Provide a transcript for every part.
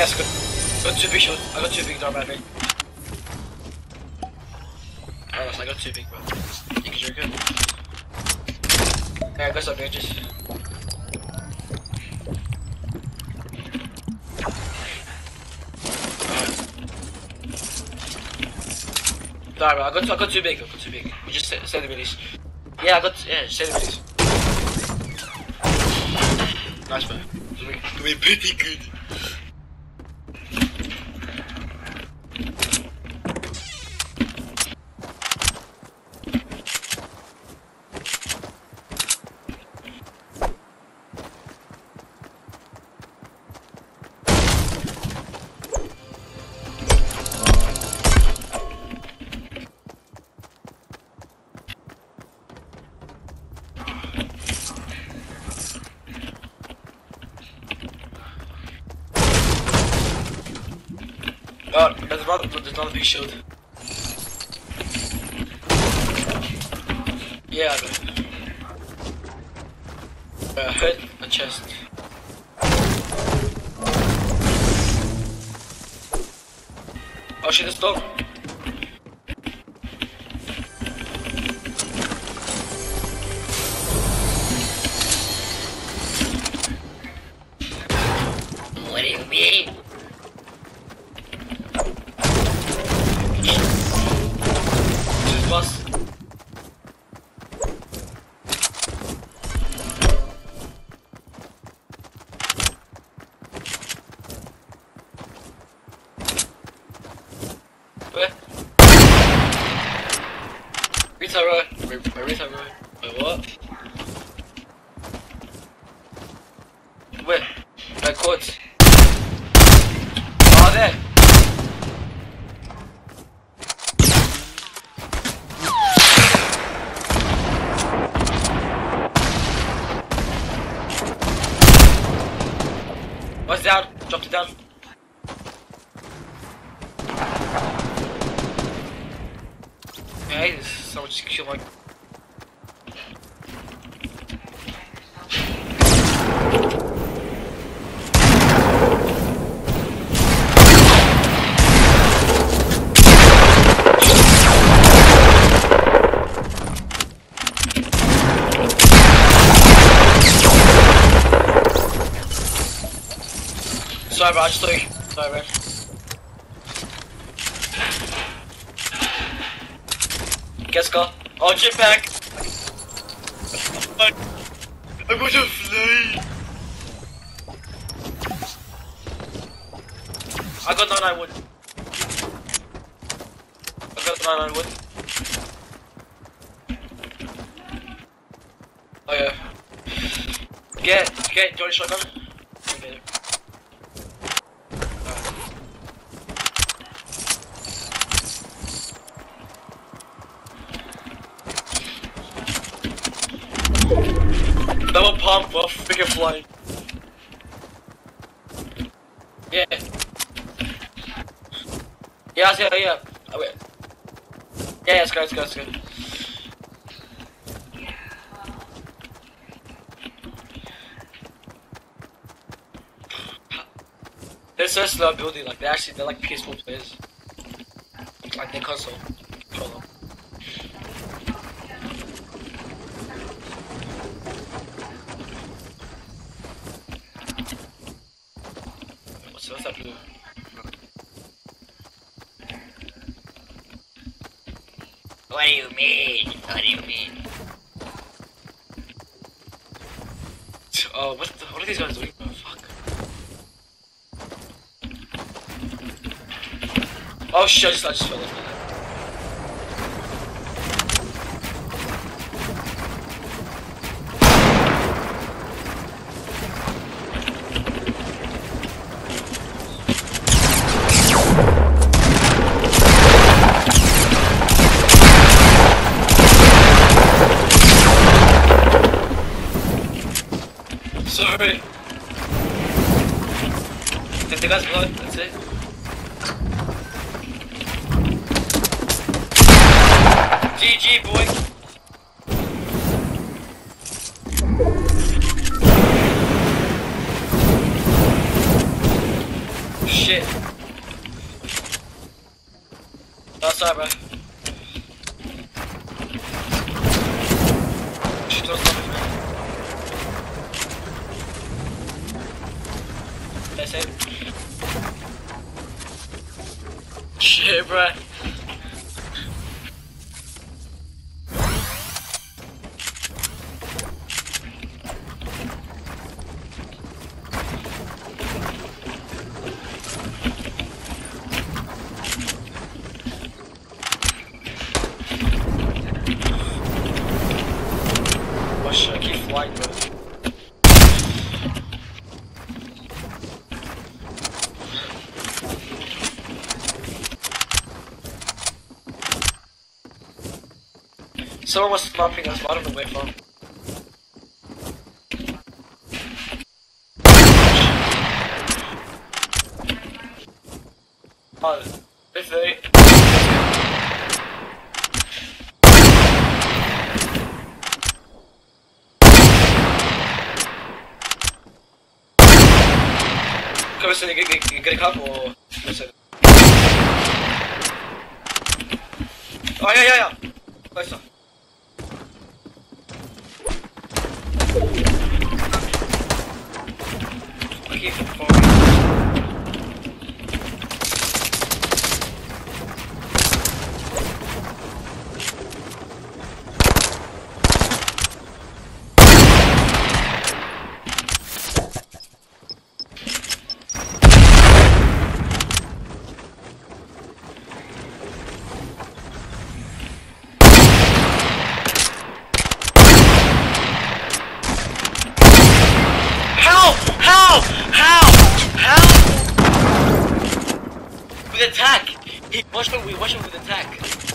Yes, got two big shots. I got two big dark battery. Oh, I got two big, bro. You can drink it. Alright, go stop bitches. Sorry, bro. I got too big. You just say the release. Yeah, just say the release. Nice, bro. Doing pretty good. Oh, there's another big shield. Yeah, hit a chest. Oh shit, it's done. What do you mean? Bus. Where? Retail row. My retail row. Wait, what? Where? My quads. Oh, there. What's down? Dropped it down. Hey, someone just killed my. Sorry, bro, I just saw you. Sorry, man. Guess go. Oh, jetpack! I'm going to fly! I got 99 wood. I got 99 wood. Oh yeah. Get Johnny shotgun. Okay. Double pump while freaking flying. Yeah. Yeah. Oh, wait. Yeah, let's go. They're so slow building, like they're like peaceful players. Like their console controller. What's that blue? What do you mean? Oh, what are these guys doing, bro? Fuck. Oh shit, I just fell off. Sorry. Take the guy's blood, that's it. GG, boy. outside, bro. She don't stop it, man. That's it. Shit, bro. Watch, keep flying, bro. Someone was stopping us, but I don't know where from. Oh, if they... Come listen, get a cup or... Listen. Oh, yeah. Closer. I keep falling. How? With attack! Watch him with attack.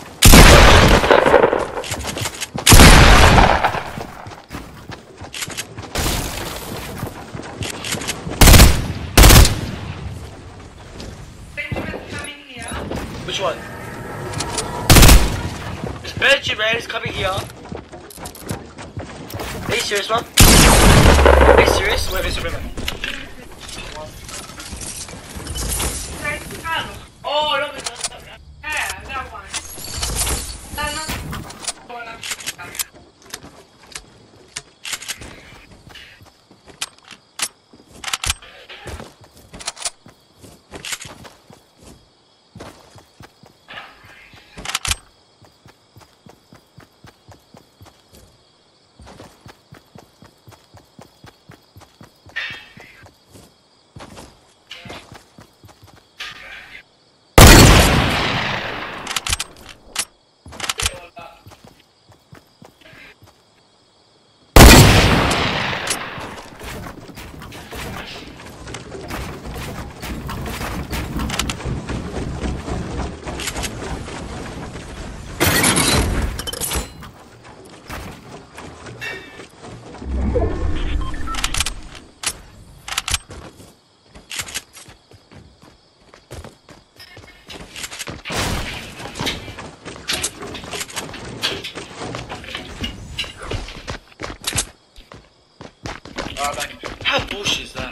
Benjamin's coming here. Which one? Is Benjamin coming here? Are you serious, man? Are you serious? Where is Benjamin? Oh, look at that. Yeah, that one. Alright, back. How bullshit is that?